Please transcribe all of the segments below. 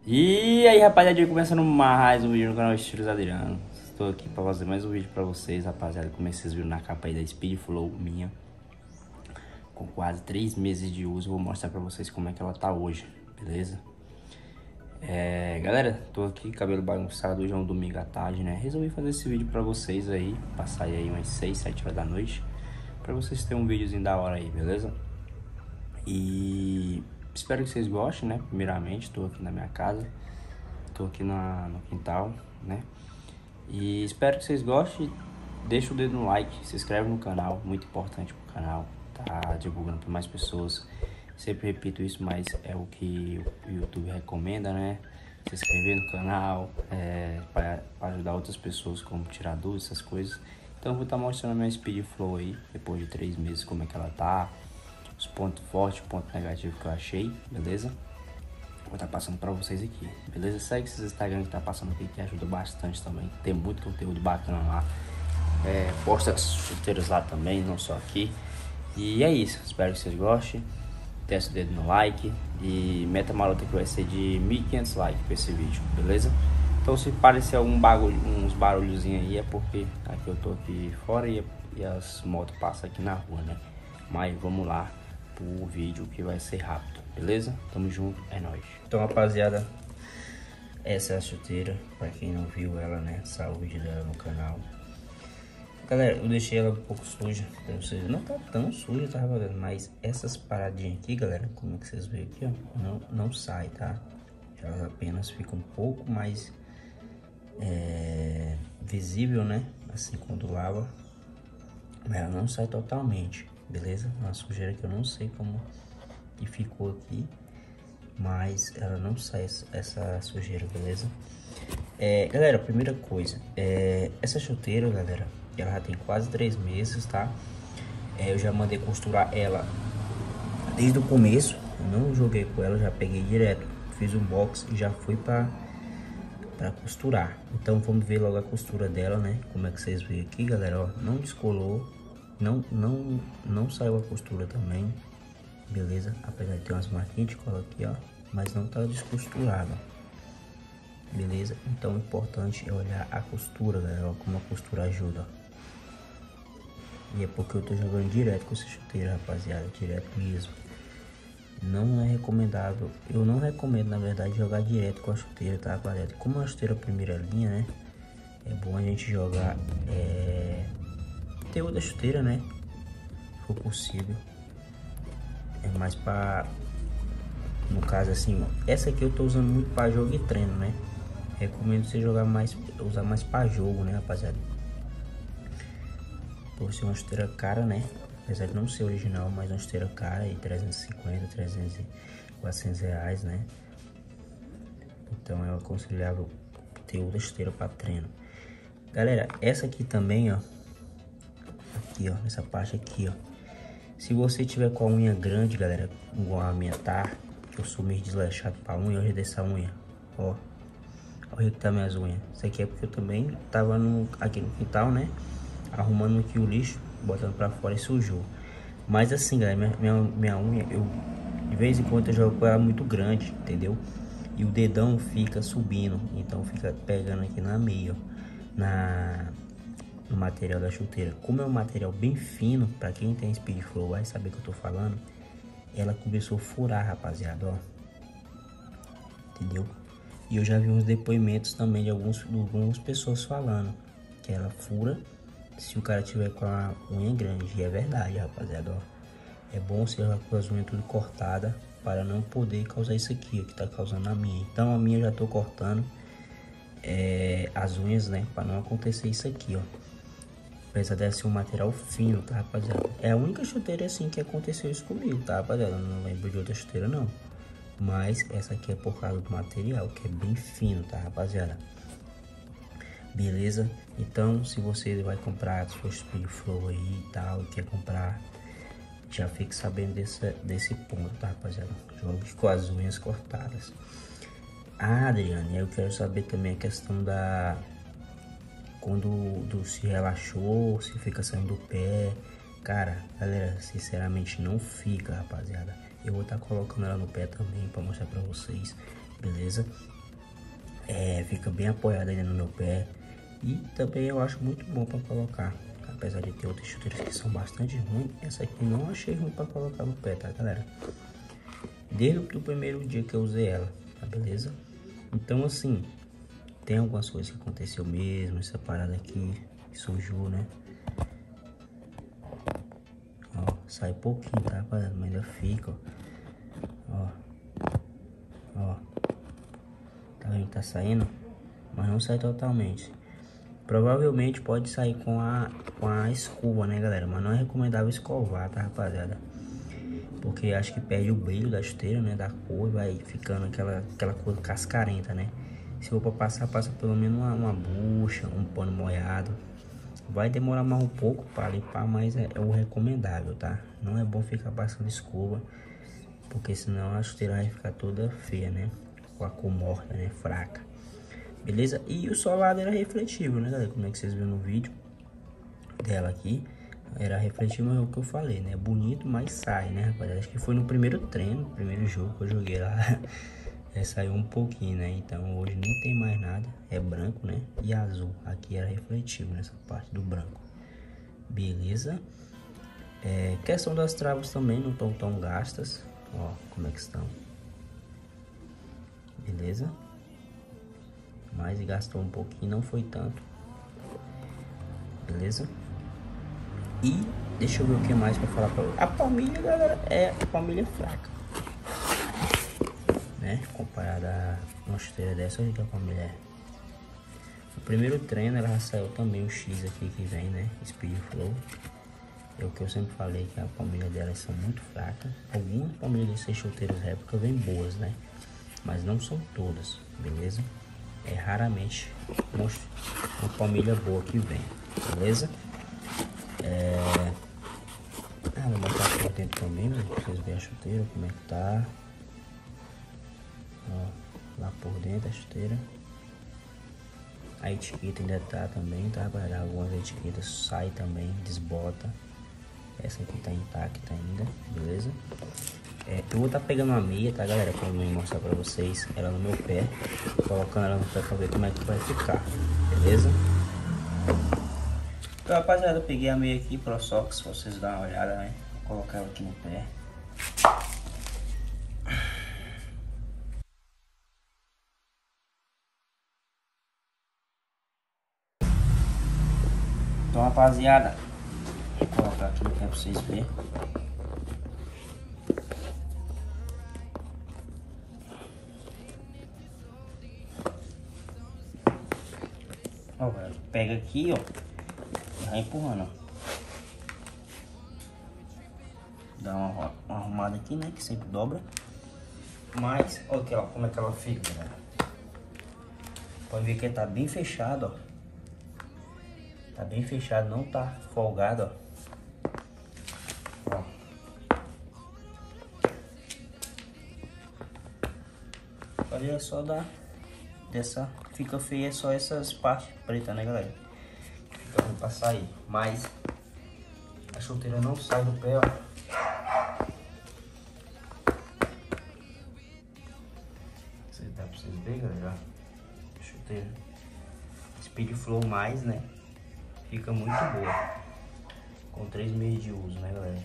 E aí, rapaziada, começando mais um vídeo no canal Estilos Adriano. Estou aqui para fazer mais um vídeo para vocês, rapaziada. Como vocês viram na capa aí da Speed Flow minha, com quase 3 meses de uso, vou mostrar para vocês como é que ela tá hoje, beleza? Galera, tô aqui, cabelo bagunçado, hoje é um domingo à tarde, né? Resolvi fazer esse vídeo para vocês aí, passar aí umas 6, 7 horas da noite, para vocês terem um videozinho da hora aí, beleza? E espero que vocês gostem, né? Primeiramente, tô aqui na minha casa. Tô aqui no quintal, né? E espero que vocês gostem. Deixa o dedo no like, se inscreve no canal, muito importante pro canal. Tá divulgando para mais pessoas. Sempre repito isso, mas é o que o YouTube recomenda, né? Se inscrever no canal, para ajudar outras pessoas como tirar dúvidas, essas coisas. Então eu vou estar mostrando a minha Speed Flow aí, depois de 3 meses, como é que ela tá. Os pontos fortes, pontos negativos que eu achei, beleza? Vou estar passando para vocês aqui, beleza? Segue esses Instagram que tá passando aqui, que ajuda bastante também. Tem muito conteúdo bacana lá. Posta chuteiros lá também, não só aqui. E é isso, espero que vocês gostem. Desce o dedo no like e meta marota que vai ser de 1.500 likes para esse vídeo, beleza? Então se parecer algum bagulho, uns barulhozinhos aí, é porque aqui eu tô aqui fora e as motos passam aqui na rua, né? Mas vamos lá pro vídeo que vai ser rápido, beleza? Tamo junto, é nóis. Então, rapaziada, essa é a chuteira, pra quem não viu ela, né? Salve o vídeo dela no canal. Galera, eu deixei ela um pouco suja, pra vocês. Não tá tão suja, tá, rapaziada? Mas essas paradinhas aqui, galera, como é que vocês veem aqui, ó, não sai, tá? Elas apenas ficam um pouco mais visível, né? Assim, quando lava. Mas ela não sai totalmente, beleza? Uma sujeira que eu não sei como que ficou aqui, mas ela não sai essa sujeira, beleza? Galera, primeira coisa, essa chuteira, galera, ela já tem quase 3 meses, tá? Eu já mandei costurar ela desde o começo, eu não joguei com ela, já peguei direto, fiz um box e já fui pra costurar. Então vamos ver logo a costura dela, né? Como é que vocês veem aqui, galera, ó, não descolou, não saiu a costura também, beleza? Apesar de ter umas marquinhas de cola aqui, ó, mas não tá descosturada, beleza? Então o importante é olhar a costura, galera, ó, como a costura ajuda. E é porque eu tô jogando direto com essa chuteira, rapaziada, direto mesmo. Não é recomendável, eu não recomendo, na verdade, jogar direto com a chuteira, tá, rapaziada? Como é uma chuteira primeira linha, né, é bom a gente jogar teor da chuteira, né, se for possível. É mais pra, no caso assim, essa aqui eu tô usando muito pra jogo e treino, né. Recomendo você usar mais pra jogo, né, rapaziada. Por ser uma chuteira cara, né, apesar de não ser original, mas uma chuteira cara, e 350, 300, 400 reais, né. Então é aconselhável ter outra chuteira para treino. Galera, essa aqui também, ó, aqui, ó, nessa parte aqui, ó, se você tiver com a unha grande, galera, igual a minha tá, que eu sou meio desleixado pra unha, hoje dessa unha, ó, olha que tá minhas unhas. Isso aqui é porque eu também tava aqui no quintal, né, arrumando aqui o lixo, botando pra fora e sujou. Mas assim, galera, minha unha, eu de vez em quando eu jogo com ela muito grande, entendeu? E o dedão fica subindo, então fica pegando aqui na meia, no material da chuteira. Como é um material bem fino, pra quem tem Speed Flow vai saber o que eu tô falando, ela começou a furar, rapaziada, ó, entendeu? E eu já vi uns depoimentos também de algumas pessoas falando que ela fura se o cara tiver com a unha grande, e é verdade, rapaziada, ó. É bom você jogar com as unhas tudo cortadas para não poder causar isso aqui, ó, que tá causando a minha. Então a minha eu já tô cortando as unhas, né, para não acontecer isso aqui, ó. Apesar dela ser um material fino, tá, rapaziada? É a única chuteira assim que aconteceu isso comigo, tá, rapaziada? Eu não lembro de outra chuteira não. Mas essa aqui é por causa do material, que é bem fino, tá, rapaziada? Beleza? Então, se você vai comprar a sua Speed Flow aí e tal, e quer comprar, já fique sabendo desse ponto, tá, rapaziada? Jogue com as unhas cortadas. Ah, Adriane, eu quero saber também a questão da... Quando se relaxou, se fica saindo do pé. Cara, galera, sinceramente não fica, rapaziada. Eu vou estar colocando ela no pé também pra mostrar pra vocês. beleza? Fica bem apoiado ainda no meu pé. E também eu acho muito bom para colocar. Apesar de ter outras chuteiras que são bastante ruins, essa aqui não achei ruim para colocar no pé, tá, galera? Desde o primeiro dia que eu usei ela, tá, beleza? Então, assim, tem algumas coisas que aconteceu mesmo. Essa parada aqui sujou, né? Ó, sai pouquinho, tá, rapaziada? Mas ainda fica, ó. Ó. Tá vendo que tá saindo? Mas não sai totalmente. Provavelmente pode sair com a escova, né, galera? Mas não é recomendável escovar, tá, rapaziada? Porque acho que perde o brilho da chuteira, né? Da cor, e vai ficando aquela cor cascarenta, né? Se for pra passar, passa pelo menos uma bucha, um pano molhado. Vai demorar mais um pouco para limpar, mas é o recomendável, tá? Não é bom ficar passando escova, porque senão a chuteira vai ficar toda feia, né? Com a cor morta, né? Fraca. Beleza? E o solado era refletível, né, galera? Como é que vocês viram no vídeo dela aqui. Era refletível, é o que eu falei, né? Bonito, mas sai, né, rapaziada? Acho que foi no primeiro treino, primeiro jogo que eu joguei lá. Saiu um pouquinho, né? Então hoje nem tem mais nada. É branco, né? E azul. Aqui era refletivo nessa parte do branco. Beleza? Questão das travas também não estão tão gastas. Ó, como é que estão. Beleza? Mas gastou um pouquinho, não foi tanto. Beleza? E deixa eu ver o que mais pra falar pra vocês. A palmilha, galera, é a palmilha fraca, né? Comparada a uma chuteira dessa, olha que a palmilha é. No primeiro treino ela já saiu também o X aqui que vem, né? Speed Flow. É o que eu sempre falei, que a palmilha delas são muito fracas. Algumas palmilhas dessas chuteiras réplica vêm boas, né? Mas não são todas, beleza? É raramente uma palmilha boa que vem, beleza? Vou botar por dentro também, né? Pra vocês verem a chuteira, como é que tá. Ó, lá por dentro a chuteira. A etiqueta ainda tá também, tá? Algumas etiquetas saem também, desbota. Essa aqui tá intacta ainda, beleza? Eu vou estar pegando uma meia, tá, galera? Pra eu mostrar pra vocês ela no meu pé. Colocando ela no pé pra ver como é que vai ficar, beleza? Então, rapaziada, eu peguei a meia aqui Pro Sox, se vocês darem uma olhada, né? Vou colocar ela aqui no pé. Então, rapaziada, vou colocar aqui no pé pra vocês verem. Ó, pega aqui, ó, vai empurrando, ó. Dá uma arrumada aqui, né, que sempre dobra. Mas, olha aqui, ó, como é que ela fica, galera. Pode ver que ele tá bem fechado, ó. Tá bem fechado, não tá folgado, ó. Olha só fica feia só essas partes pretas, né, galera? Fica ruim pra sair, mas a chuteira não sai do pé, ó. Dá pra vocês verem, galera. Chuteira Speed Flow mais, né? Fica muito boa. Com 3 meses de uso, né, galera?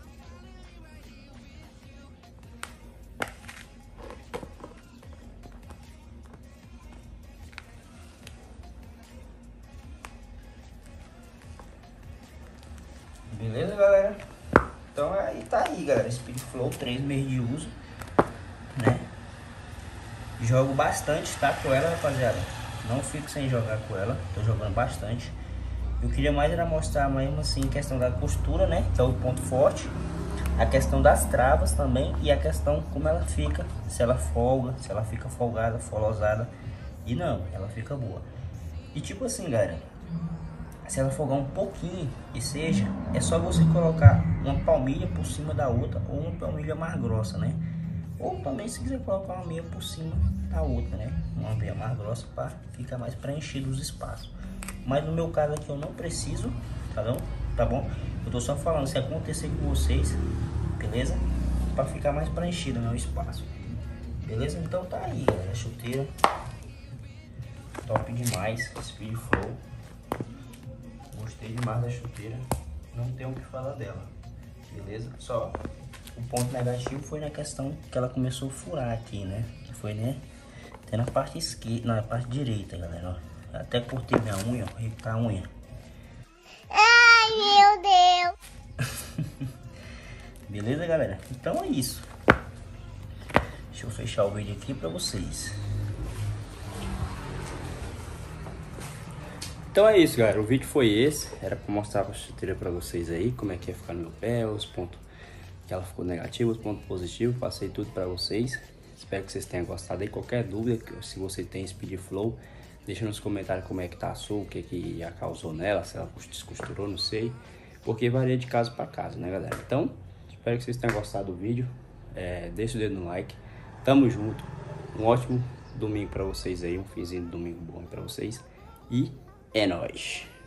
Beleza, galera? Então aí tá aí, galera. Speed Flow, 3 meses de uso, né? Jogo bastante, tá? Com ela, rapaziada. Não fico sem jogar com ela. Tô jogando bastante. Eu queria mais era mostrar mesmo assim a questão da costura, né? Que é o ponto forte. A questão das travas também. E a questão como ela fica. Se ela folga, se ela fica folgada, folosada. E não, ela fica boa. E tipo assim, galera. Se ela folgar um pouquinho, que seja, é só você colocar uma palmilha por cima da outra. Ou uma palmilha mais grossa, né? Ou também se quiser colocar uma meia por cima da outra, né? Uma meia mais grossa para ficar mais preenchido os espaços. Mas no meu caso aqui eu não preciso, tá bom? Eu tô só falando se acontecer com vocês, beleza? Para ficar mais preenchido o meu espaço. Beleza? Então tá aí, galera, a chuteira top demais, Speed Flow. Gostei demais da chuteira, não tenho o que falar dela. Beleza? Só o ponto negativo foi na questão que ela começou a furar aqui, né? Que foi, né? Até na parte esquerda, na parte direita, galera, ó. Até cortei minha unha, ó, ricar a unha. Ai, meu Deus! Beleza, galera? Então é isso. Deixa eu fechar o vídeo aqui pra vocês. Então é isso, galera. O vídeo foi esse. Era pra mostrar a chuteira pra vocês aí, como é que ia ficar no meu pé, os pontos que ela ficou negativa, os pontos positivos. Passei tudo pra vocês. Espero que vocês tenham gostado aí. Qualquer dúvida, se você tem Speed Flow, deixa nos comentários como é que tá a sua, o que que a causou nela, se ela descosturou, não sei. Porque varia de caso pra caso, né, galera? Então, espero que vocês tenham gostado do vídeo. Deixa o dedo no like. Tamo junto. Um ótimo domingo pra vocês aí. Um finzinho de domingo bom pra vocês. E é nóis!